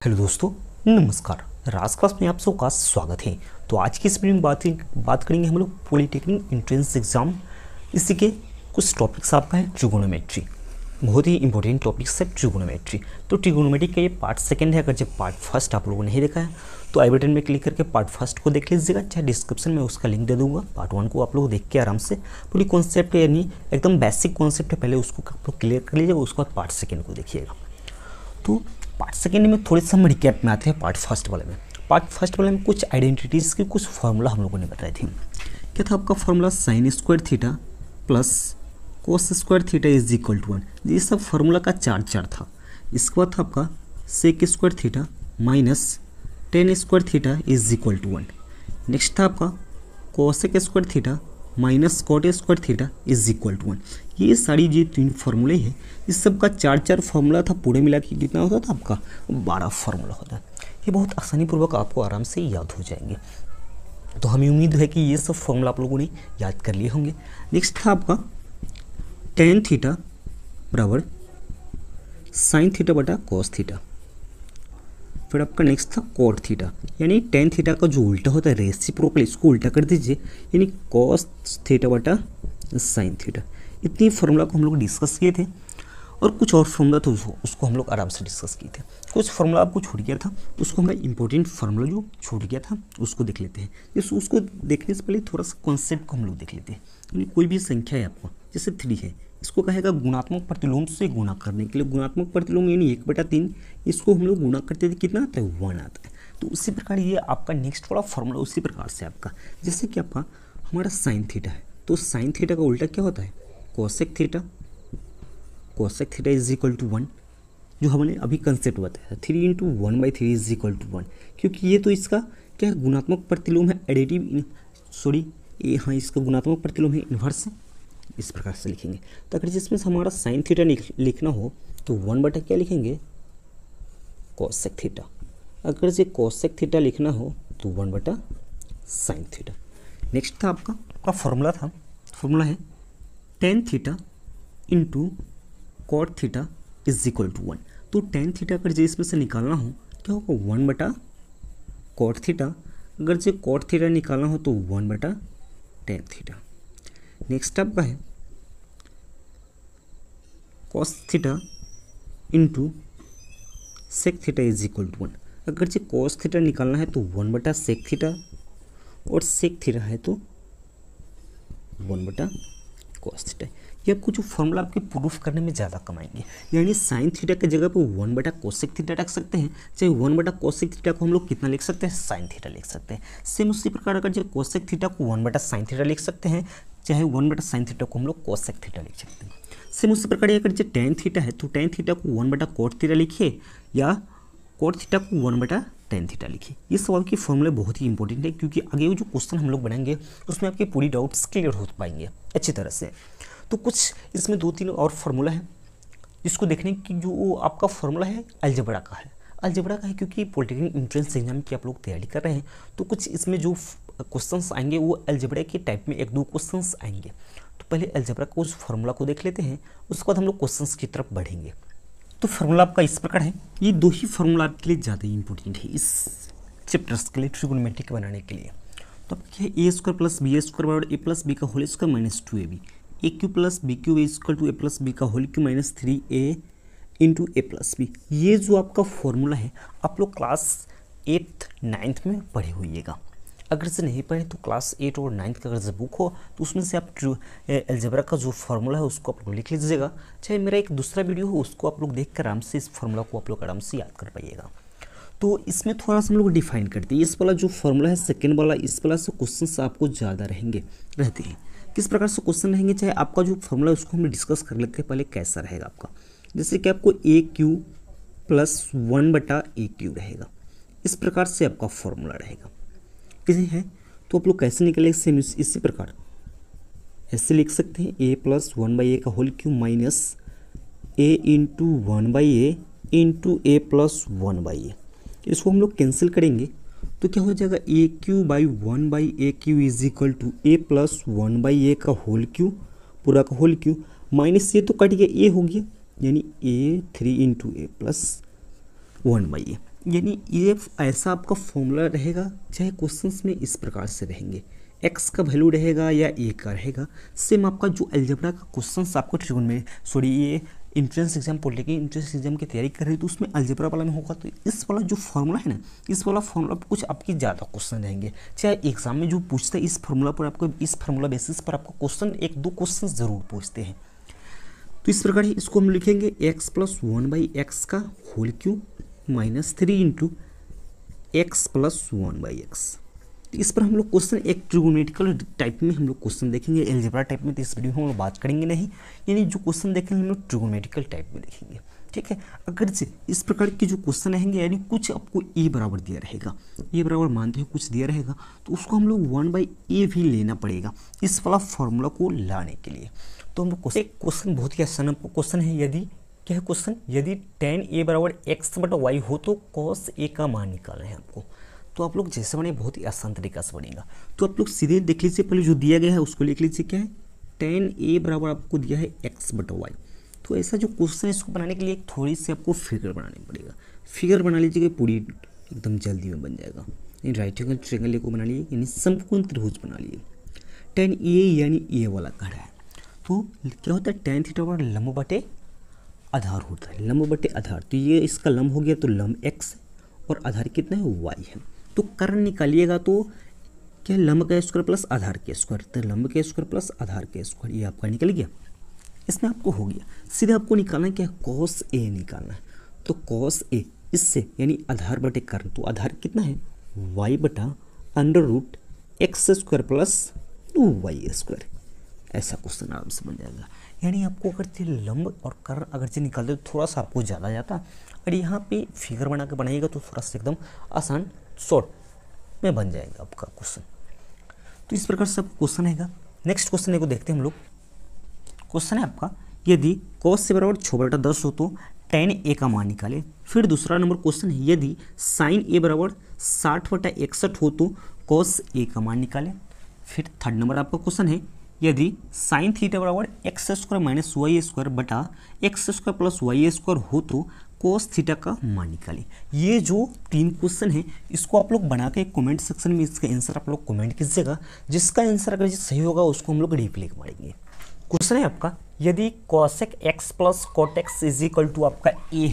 Hello दोस्तों, नमस्कार। राज class में आप सबका स्वागत है। तो आज की इस वीडियो में बात करेंगे हम लोग पॉलिटेक्निक एंट्रेंस एग्जाम, इसी के कुछ टॉपिक्स आपका है ट्रिगोनोमेट्री। बहुत ही इंपॉर्टेंट टॉपिक्स है ट्रिगोनोमेट्री। तो ट्रिगोनोमेट्री का ये पार्ट सेकंड है। अगर जब पार्ट फर्स्ट आप लोगों ने नहीं देखा है तो आई बटन में क्लिक करके पार्ट फर्स्ट को देख लीजिएगा, चाहे डिस्क्रिप्शन में उसका लिंक दे दूंगा। पार्ट वन को आप लोग देख के आराम से पूरी कॉन्सेप्ट यानी एकदम बेसिक कॉन्सेप्ट है, पहले उसको आप लोग क्लियर कर लीजिएगा, उसके बाद पार्ट सेकेंड को देखिएगा। तो पार्ट सेकेंड में थोड़े से हम रिकैप में आते हैं। पार्ट फर्स्ट वाले में कुछ आइडेंटिटीज़ के कुछ फार्मूला हम लोगों ने बताए थे। क्या था आपका formula? Sine square theta plus cos square theta is equal to 1। ये सब फार्मूला का चार था। इसके बाद था आपका sec square theta minus tan square theta is equal to 1। Next था आपका cosec square theta minus cot square theta is equal to 1। ये सारी जो तीन फार्मूले हैं, इस सब का चार फार्मूला था। पूरे मिला के कितना होता था आपका? 12 फार्मूला होता है। ये बहुत आसानी पूर्वक आपको आराम से याद हो जाएंगे। तो हमें उम्मीद है कि ये सब फार्मूला आप लोगों ने याद कर लिए होंगे। नेक्स्ट था आपका टेन थीटा बराबर साइन थीटा बटा कॉस थीटा। फिर आपका नेक्स्ट था कॉट थीटा, यानी टेन थीटा का जो उल्टा होता है रेसिप्रोकल, इसको उल्टा कर दीजिए, यानी कॉस थीटा बटा साइन थीटा। इतनी फार्मूला को हम लोग डिस्कस किए थे और कुछ और फार्मूला तो उसको हम लोग आराम से डिस्कस किए थे। कुछ फार्मूला आपको छूट गया था, उसको हमारा इंपॉर्टेंट फार्मूला जो छूट गया था उसको देख लेते हैं। जैसे उसको देखने से पहले थोड़ा सा कॉन्सेप्ट को हम लोग देख लेते हैं। यानी कोई भी संख्या है आपको, जैसे 3 है, इसको कहेगा गुणात्मक प्रतिलोम से गुणा करने के लिए। गुणात्मक प्रतिलोम यानी 1/3, इसको हम लोग गुणा करते थे, कितना आता है? 1 आता है। तो उसी प्रकार ये आपका नेक्स्ट वाला फार्मूला उसी प्रकार से आपका, जैसे कि आपका हमारा साइन थीटा है, तो साइन थीटा का उल्टा क्या होता है? Cosec theta. Cosec theta is equal to 1, जो हमने अभी कंसेप्ट बताया था, 3 × 1/3 इज इक्वल टू 1। क्योंकि ये तो इसका क्या है? गुणात्मक प्रतिलोम है, एडिटिव हाँ, इसका गुणात्मक प्रतिलोम है, इन्वर्स है। इस प्रकार से लिखेंगे। तो अगर जिसमें से हमारा साइन थीटा लिखना हो तो 1 बटा क्या लिखेंगे? Cosec theta. अगर जे कोसेक थीटा लिखना हो तो 1 बटा साइन थीटा। नेक्स्ट था आपका फार्मूला है tan theta into cot theta is equal to 1। तो टेन थीटा अगर जे इसमें से निकालना हो क्या होगा? 1 बटा कॉट थीटा। अगर जे कॉट थीटा निकालना हो तो 1 बटा टेन थीटा। नेक्स्ट आपका है cos theta into sec theta is equal to 1। अगर जो कॉस थीटा निकालना है तो 1 बटा सेक थीटा, और सेक थीटा है तो 1 बटा कॉस थीटा। ये आपको जो फॉर्मूला आपके प्रूफ करने में ज़्यादा कमाएंगे। यानी साइन थीटा की जगह पे 1 बटा कोसेक थीटा रख सकते हैं, चाहे 1 बटा कोसेक थीटा को हम लोग कितना लिख सकते हैं? साइन थीटा लिख सकते हैं। सेम उसी प्रकार अगर जो कोसेक थीटा को 1 बटा साइन थीटा लिख सकते हैं, चाहे 1 बटा साइन थीटा को हम लोग कोसेक थीटा लिख सकते हैं। सेम उसी प्रकार अगर जो टेन थीटा है तो टेन थीटा को 1 बटा कोट थीटा लिखिए, या कोट थीटा को 1 बटा टेन थीटा लिखिए। ये सवाल की फॉर्मूले बहुत ही इंपॉर्टेंट है, क्योंकि आगे जो क्वेश्चन हम लोग बनाएंगे उसमें आपके पूरी डाउट्स क्लियर हो पाएंगे अच्छी तरह से। तो कुछ इसमें 2-3 और फार्मूला है जिसको देखने की, जो आपका फार्मूला है अलजेब्रा का है। अलजेब्रा का है क्योंकि पॉलिटेक्निक एंट्रेंस एग्जाम की आप लोग तैयारी कर रहे हैं, तो कुछ इसमें जो क्वेश्चंस आएंगे वो अलजेब्रा के टाइप में 1-2 क्वेश्चंस आएंगे। तो पहले अलजेब्रा को उस फार्मूला को देख लेते हैं, उसके बाद हम लोग क्वेश्चंस की तरफ बढ़ेंगे। तो फार्मूला आपका इस प्रकार है। ये 2 ही फार्मूला आपके लिए ज़्यादा इंपॉर्टेंट है इस चैप्टर्स के लिए, ट्रिगोनोमेट्री बनाने के लिए। तो अब क्या है? a² + b² बराबर a + b का whole square minus 2ab। a³ + b³ is equal to a + b का whole cube minus 3a into a + b। ये जो आपका फॉर्मूला है आप लोग क्लास 8th 9th में पढ़े होइएगा। अगर से नहीं पढ़े तो क्लास 8 और 9th का अगर से बुक हो तो उसमें से आप अलजेब्रा का जो फार्मूला है उसको आप लोग लिख लीजिएगा। चाहे मेरा एक दूसरा वीडियो हो उसको आप लोग देख कर आराम से इस फार्मूला को आप लोग आराम से याद कर पाइएगा। तो इसमें थोड़ा सा हम लोग डिफाइन करते हैं। इस वाला जो फार्मूला है सेकेंड वाला, इस वाला से क्वेश्चन आपको ज़्यादा रहते हैं। किस प्रकार से क्वेश्चन रहेंगे, चाहे आपका जो फार्मूला है उसको हम डिस्कस कर लेते हैं पहले कैसा रहेगा आपका। जैसे कि आपको a³ + 1 बटा a³ रहेगा, इस प्रकार से आपका फार्मूला रहेगा। किसी है तो आप लोग कैसे निकलेंगे? सेम इसी प्रकार ऐसे लिख सकते हैं, a + 1/a का whole cube minus a × 1/a into a + 1/a। इसको हम लोग कैंसिल करेंगे तो क्या हो जाएगा? a³ / 1/a³ is equal to a + 1/a का होल क्यूब, पूरा का होल क्यूब, माइनस ये तो कट गया, a हो गया, यानी a 3 × a + 1/a। यानी ये ऐसा आपका फॉर्मूला रहेगा, चाहे क्वेश्चंस में इस प्रकार से रहेंगे, एक्स का वैल्यू रहेगा या ए का रहेगा। सेम आपका जो अलजेब्रा का क्वेश्चंस आपको ट्रिगोन में ये entrance exam political entrance exam की तैयारी कर रही है तो उसमें अलजेब्रा वाला में होगा, तो इस वाला जो फॉर्मूला है ना, इस वाला फॉर्मूला पर कुछ आपकी ज़्यादा क्वेश्चन रहेंगे। चाहे एग्जाम में जो पूछते हैं इस फॉर्मूला पर, आपको इस फॉर्मूला बेसिस पर आपको क्वेश्चन एक दो क्वेश्चन जरूर पूछते हैं। तो इस प्रकार इसको हम लिखेंगे एक्स प्लस 1/x का whole cube -3 into x plus 1/x। तो इस पर हम लोग क्वेश्चन एक ट्रिगोनोमेट्रिकल टाइप में हम लोग क्वेश्चन देखेंगे, अलजेब्रा टाइप में तो इस वीडियो में हम लोग बात करेंगे नहीं, यानी जो क्वेश्चन देखेंगे हम लोग ट्रिगोनोमेट्रिकल टाइप में देखेंगे। ठीक है, अगर से इस प्रकार के जो क्वेश्चन रहेंगे, यानी कुछ आपको ए बराबर दिया रहेगा, ए बराबर मानते हैं कुछ दिया रहेगा, तो उसको हम लोग 1/a भी लेना पड़ेगा इस वाला फॉर्मूला को लाने के लिए। तो हम लोग क्वेश्चन बहुत ही आसान क्वेश्चन है, यदि क्या है क्वेश्चन, यदि tan a बराबर x/y हो तो cos a का मान निकालना है आपको। तो आप लोग जैसे बने बहुत ही आसान तरीका से बनेगा। तो आप लोग सीधे देख लीजिए, पहले जो दिया गया है उसको लिख लीजिए, क्या है tan a बराबर आपको दिया है x/y। तो ऐसा जो क्वेश्चन है इसको बनाने के लिए थोड़ी सी आपको फिगर बनानी पड़ेगा। फिगर बना लीजिएगा, पूरी एकदम जल्दी में बन जाएगा। यानी राइट एंगल ट्रायंगल को बना लिए, यानी समकोण त्रिभुज बना लिए। tan a यानी ए वाला कह रहा है, तो क्या होता है tan थीटा बराबर लंब बटे आधार होता है, लंब बटे आधार। तो ये इसका लंब हो गया, तो लंब x और आधार कितना है y है। तो कर्ण निकालिएगा तो क्या, लंब का स्क्वायर प्लस आधार के स्क्वायर, तो लंब के स्क्वायर प्लस आधार के स्क्वायर, ये आपका निकल गया। इसमें आपको हो गया, सीधे आपको निकालना है क्या, cos a निकालना है। तो cos a इससे यानी आधार बटे कर्ण, तो आधार कितना है y बटा √x² प्लस 2y²। ऐसा क्वेश्चन आराम से बन जाएगा। यानी आपको अगर ये लंब और कर्ण अगर से निकालते तो थोड़ा सा आपको ज़्यादा जाता, और यहाँ पे फिगर बना के बनाइएगा तो थोड़ा सा एकदम आसान शॉर्ट में बन जाएगा आपका क्वेश्चन। तो इस प्रकार से आपको क्वेश्चन आएगा। नेक्स्ट क्वेश्चन को देखते हैं हम लोग। क्वेश्चन है आपका, यदि cos से बराबर 6/10 हो तो tan a का मान निकाले। फिर दूसरा नंबर क्वेश्चन है, यदि sin a बराबर 60/61 हो तो cos a का मान निकाले। फिर थर्ड नंबर आपका क्वेश्चन है, यदि sin थीटा बराबर x² माइनस y² बटा x² प्लस y² हो तो cos थीटा का मान निकालें। ये जो तीन क्वेश्चन है इसको आप लोग बना के कमेंट सेक्शन में इसका आंसर आप लोग कमेंट कीजिएगा। जिसका आंसर अगर सही होगा उसको हम लोग रिप्लाई मारेंगे। क्वेश्चन है आपका, यदि cosec x plus cot x is equal to आपका a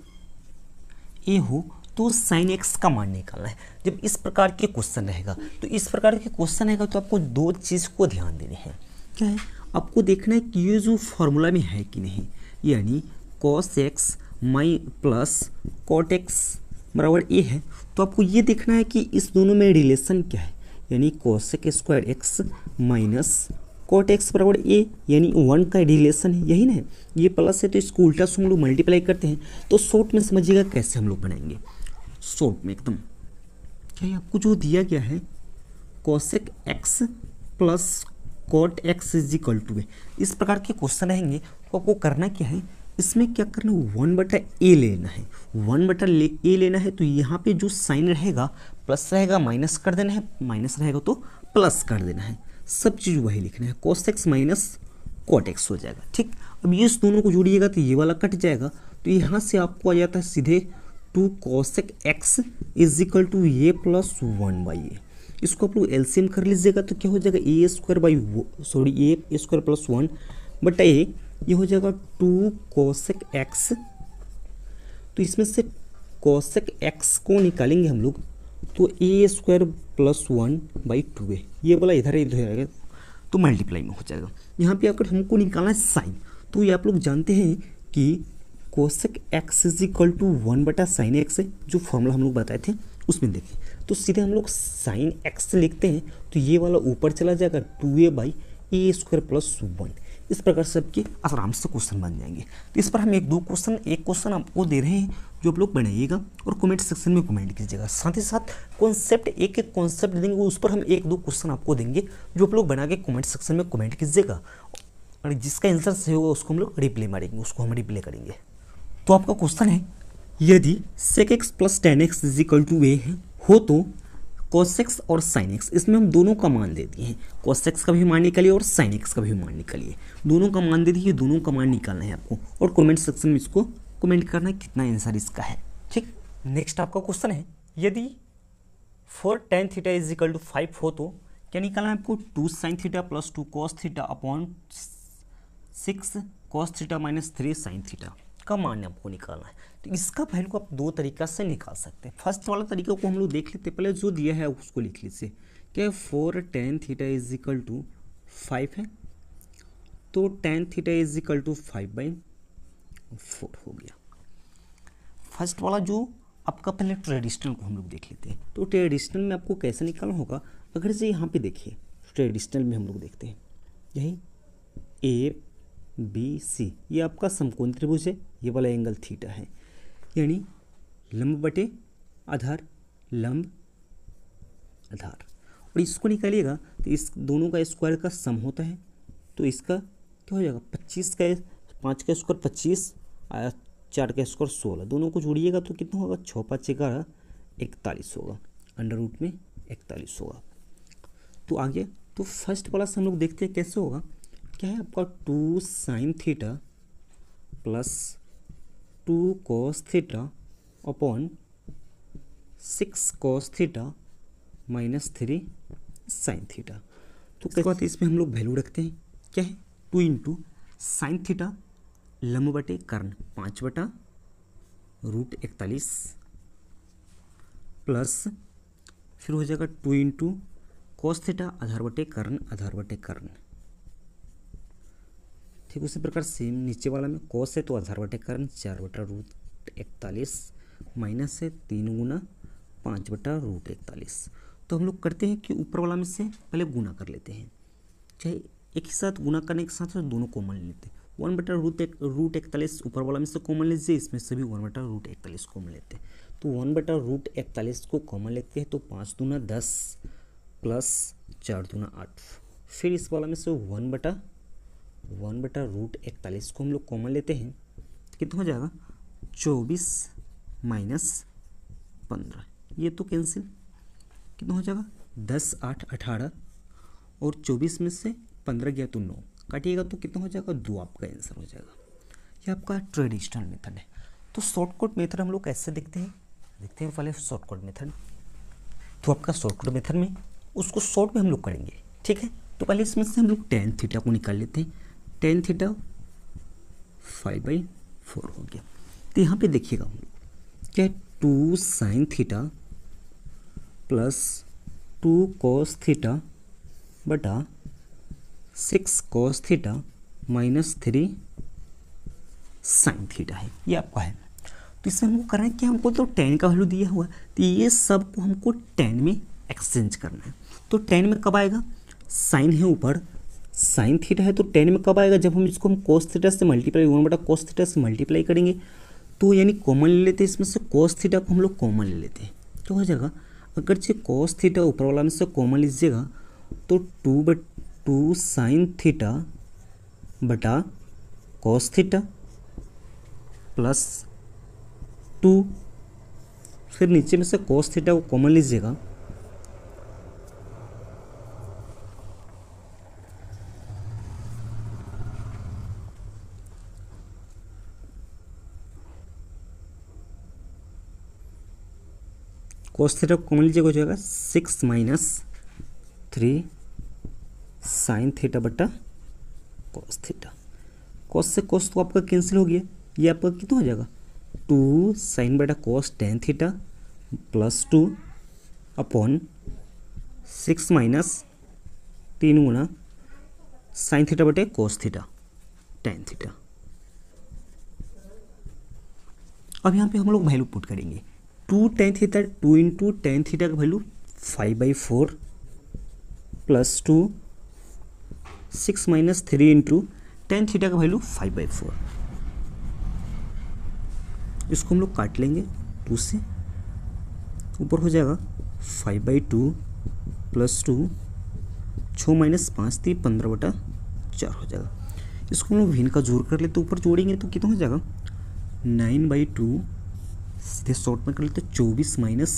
हो तो sin x का मान निकालना है। जब इस प्रकार के क्वेश्चन रहेगा तो इस प्रकार के क्वेश्चन रहेगा तो आपको दो चीज़ को ध्यान देने हैं। क्या है, आपको देखना है कि ये जो फॉर्मूला में है कि नहीं, यानी cos x माई प्लस cot x बराबर a है, तो आपको ये देखना है कि इस दोनों में रिलेशन क्या है। यानी cosec² x minus cot x बराबर a, यानी 1 का रिलेशन है, यही ना। ये प्लस है तो इसको उल्टा से हम लोग मल्टीप्लाई करते हैं। तो शॉर्ट में समझिएगा कैसे हम लोग बनाएंगे, शॉर्ट में एकदम। क्या है, आपको जो दिया गया है cosec x plus cot x is equal to, इस प्रकार के क्वेश्चन रहेंगे तो आपको करना क्या है, इसमें क्या करना है 1/a लेना है, 1/a लेना है। तो यहाँ पे जो साइन रहेगा प्लस रहेगा, माइनस कर देना है, माइनस रहेगा तो प्लस कर देना है। सब चीज़ वही लिखना है, cos x minus cot x हो जाएगा। ठीक, अब ये इस दोनों को जोड़िएगा तो ये वाला कट जाएगा। तो यहाँ से आपको आ जाता है सीधे 2 cosec x is equal to a plus 1/a। इसको आप लोग एलसीएम कर लीजिएगा तो क्या हो जाएगा, a² प्लस 1/a, ये हो जाएगा 2 cosec x। तो इसमें से cosec x को निकालेंगे हम लोग तो a² प्लस 1/2a, ये वाला इधर आएगा तो मल्टीप्लाई में हो जाएगा। यहाँ पे अगर हमको निकालना है साइन, तो ये आप लोग जानते हैं कि cosec x is equal to 1/sin x है, जो फॉर्मूला हम लोग बताए थे उसमें देखिए। तो सीधे हम लोग sin x लिखते हैं तो ये वाला ऊपर चला जाएगा 2a/a² प्लस 1। इस प्रकार से आपके आराम से क्वेश्चन बन जाएंगे। तो इस पर हम एक क्वेश्चन आपको दे रहे हैं जो आप लोग बनाइएगा और कमेंट सेक्शन में कमेंट कीजिएगा। साथ ही साथ कॉन्सेप्ट एक कॉन्सेप्ट देंगे, उस पर हम 1-2 क्वेश्चन आपको देंगे जो आप लोग बना के कमेंट सेक्शन में कमेंट कीजिएगा, और जिसका आंसर सही होगा उसको हम लोग रिप्लाई मारेंगे, उसको हम रिप्लाई करेंगे। तो आपका क्वेश्चन है, यदि sec x plus tan x is equal to a हो तो cos x और sin x, इसमें हम दोनों का मान दे दिए हैं, cos x का भी मान निकालिए और sin x का भी मान निकालिए। दोनों का मान दे दिए, दोनों का मान निकालना है आपको और कमेंट सेक्शन में इसको कमेंट करना है कितना आंसर इसका है। ठीक, नेक्स्ट आपका क्वेश्चन है, यदि 4 tan theta is equal to 5 हो तो क्या निकालना है आपको, 2 sin theta plus 2 cos theta upon 6 cos theta minus 3 sin theta का मान आपको निकालना है। तो इसका वैल्यू को आप दो तरीका से निकाल सकते हैं। फर्स्ट वाला तरीका को हम लोग देख लेते हैं, पहले जो दिया है उसको लिख लीजिए। क्या 4 tan theta is equal to 5 है, तो tan theta is equal to 5/4 हो गया। फर्स्ट वाला जो आपका, पहले ट्रेडिशनल को हम लोग देख लेते हैं। तो ट्रेडिशनल में आपको कैसे निकालना होगा, अगर से यहाँ पे देखिए ट्रेडिशनल में हम लोग देखते हैं, यही ABC ये आपका समकोण त्रिभुज है, ये वाला एंगल थीटा है, यानी लंब बटे आधार, लंब आधार, और इसको निकालिएगा तो इस दोनों का स्क्वायर का सम होता है। तो इसका क्या हो जाएगा, 25 का 5 का स्क्वायर 25, 4 का स्क्वायर 16, दोनों को जोड़िएगा तो कितना होगा, 6 5 11 41 होगा, अंडर रूट में 41 होगा। तो आगे तो फर्स्ट वाला से हम लोग देखते हैं कैसे होगा। क्या है आपका 2 sin theta plus 2 cos theta upon 6 cos theta minus 3 sin theta. तो क्या बात है, इसमें हम लोग वैल्यू रखते हैं, क्या है 2 इंटू साइन थीटा लंब बटे कर्ण 5/√41 प्लस फिर हो जाएगा 2 इंटू कॉस थीटा आधार बटे कर्ण, आधार बटे कर्ण। ठीक उसी प्रकार सेम नीचे वाला में कॉस है तो आधार बटे कर्ण 4/√41 माइनस है 3 गुना 5/√41। तो हम लोग करते हैं कि ऊपर वाला में से पहले गुना कर लेते हैं, चाहे एक ही साथ गुना करने के साथ दोनों कॉमन ले लेते हैं। 1/√41 ऊपर वाला में से कॉमन लीजिए, इसमें से भी 1/√41 कॉमन लेते हैं। तो 1/√41 को कॉमन लेते हैं तो 5 दूना 10 प्लस 4 दूना 8। फिर इस वाला में से 1/√41 को हम लोग कॉमन लेते हैं, कितना हो जाएगा 24 माइनस 15, ये तो कैंसिल, कितना हो जाएगा 10 8 18 और 24 में से 15 गया तो 9, काटिएगा तो कितना हो जाएगा 2, आपका आंसर हो जाएगा। ये आपका ट्रेडिशनल मेथड है। तो शॉर्टकट मेथड हम लोग कैसे देखते हैं पहले शॉर्टकट मेथड। तो आपका शॉर्टकट मेथड में उसको शॉर्ट में हम लोग करेंगे, ठीक है। तो पहले इसमें से हम लोग tan थीटा को निकाल लेते हैं। tan थीटा 5/4 हो गया। तो यहाँ पे देखिएगा हम लोग क्या 2 sin theta plus 2 cos theta बटा 6 cos theta minus 3 sin theta है, ये आपका है। तो इसमें हमको करना है कि हमको तो tan का वैल्यू दिया हुआ है, तो ये सब को हमको tan में एक्सचेंज करना है। तो tan में कब आएगा, sin है ऊपर, sin थीटा है, तो tan में कब आएगा, जब हम इसको हम cos थीटा से मल्टीप्लाई 1/cos थीटा से मल्टीप्लाई करेंगे। तो यानी कॉमन ले लेते हैं, इसमें से cos थीटा को हम लोग कॉमन ले लेते हैं, तो हो जाएगा अगर से cos थीटा ऊपर वाला में से कॉमन लीजिएगा तो 2 sin थीटा बटा cos थीटा प्लस 2, फिर नीचे में से cos थीटा को कॉमन लीजिएगा cos थीटा को कॉमन लीजिएगा, हो जाएगा 6 माइनस 3 sin थीटा बटा cos थीटा। cos से cos तो आपका कैंसिल हो गया, ये आपका कितना हो जाएगा 2 sin बटा cos tan theta plus 2 upon 6 minus 3 गुना sin थीटा बटे cos थीटा tan थीटा। अब यहाँ पे हम लोग वैल्यू पुट करेंगे। 2 tan theta 2 into tan theta का value 5/4 plus 2 6 minus 3 into tan theta का वैल्यू 5/4। इसको हम लोग काट लेंगे 2 से, ऊपर हो जाएगा 5/2 प्लस 2 6 माइनस 5 3 15/4 हो जाएगा। इसको हम लोग भिन्न का जोड़ कर लेते, ऊपर जोड़ेंगे तो कितना हो जाएगा 9/2, सीधे शॉर्ट में कर लेते 24 माइनस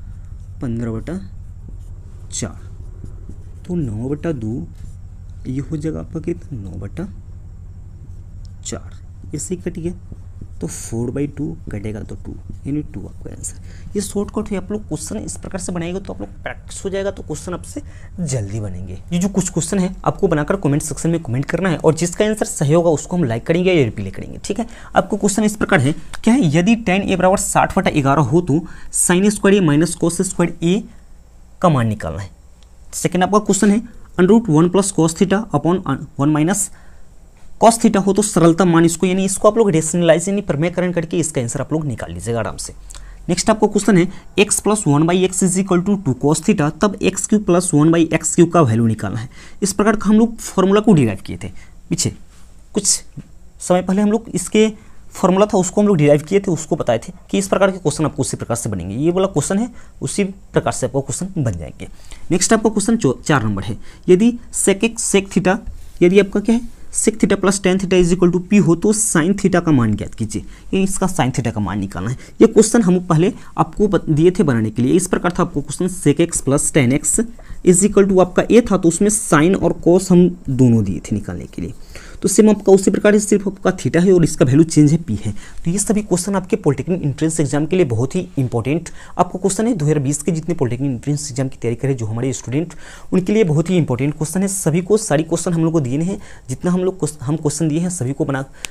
15/4, तो 9/2 ये हो जाएगा आपका कितना 9/4, ऐसे ही कट गया। तो 4/2 कटेगा तो 2 यानी 2 आपका आंसर। ये शॉर्टकट है, आप लोग क्वेश्चन इस प्रकार से बनाएंगे तो आप लोग प्रैक्टिस हो जाएगा, तो क्वेश्चन आपसे जल्दी बनेंगे। ये जो कुछ क्वेश्चन है आपको बनाकर कमेंट सेक्शन में कमेंट करना है, और जिसका आंसर सही होगा उसको हम लाइक करेंगे या रिप्लाई करेंगे, ठीक है। आपको क्वेश्चन इस प्रकार है, क्या है, यदि tan a बराबर 60/11 हो तो sin square A minus cos square A का मान निकालना है। सेकेंड आपका क्वेश्चन है, √1 + cos theta upon 1 minus cos theta हो तो सरलता मान इसको, यानी इसको आप लोग रेशनलाइज यानी प्रमेयकरण करके इसका आंसर आप लोग निकाल लीजिएगा आराम से। नेक्स्ट आपको क्वेश्चन है, x + 1/x = 2 cos थीटा, तब x³ + 1/x³ का वैल्यू निकालना है। इस प्रकार का हम लोग फॉर्मूला को डिराइव किए थे पीछे कुछ समय पहले, हम लोग इसके फॉर्मूला था उसको हम लोग डिराइव किए थे, उसको बताए थे कि इस प्रकार के क्वेश्चन आपको उसी प्रकार से बनेंगे। ये वाला क्वेश्चन है उसी प्रकार से आपको क्वेश्चन बन जाएंगे। नेक्स्ट आपका क्वेश्चन 4 नंबर है, यदि sec थीटा, यदि आपका क्या है sec theta + tan theta = p हो तो sin थीटा का मान ज्ञात कीजिए, ये इसका sin थीटा का मान निकालना है। ये क्वेश्चन हम पहले आपको दिए थे बनाने के लिए। इस प्रकार था आपको question, sec x + tan x = आपका a था, तो उसमें sin और cos हम दोनों दिए थे निकालने के लिए। तो सेम आपका उसी प्रकार से सिर्फ आपका थीटा है और इसका वैल्यू चेंज है p है। तो ये सभी क्वेश्चन आपके पॉलिटेक्निक एंट्रेंस एग्जाम के लिए बहुत ही इंपॉर्टेंट आपको क्वेश्चन है। 2020 के जितने पॉलिटेक्निक एंट्रेंस एग्जाम की तैयारी करें जो हमारे स्टूडेंट, उनके लिए बहुत ही इंपॉर्टेंट क्वेश्चन है। सभी को सारी क्वेश्चन हम लोग को दिए हैं, जितना हम क्वेश्चन दिए हैं सभी को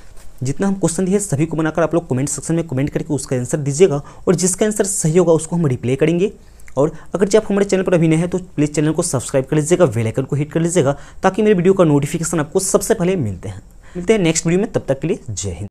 बनाकर आप लोग कमेंट सेक्शन में कमेंट करके उसका आंसर दीजिएगा, और जिसका आंसर सही होगा उसको हम रिप्लाई करेंगे। और अगर जब आप हमारे चैनल पर अभी नए हैं तो प्लीज़ चैनल को सब्सक्राइब कर लीजिएगा, बेल आइकन को हिट कर लीजिएगा, ताकि मेरे वीडियो का नोटिफिकेशन आपको सबसे पहले मिलते हैं नेक्स्ट वीडियो में। तब तक के लिए जय हिंद।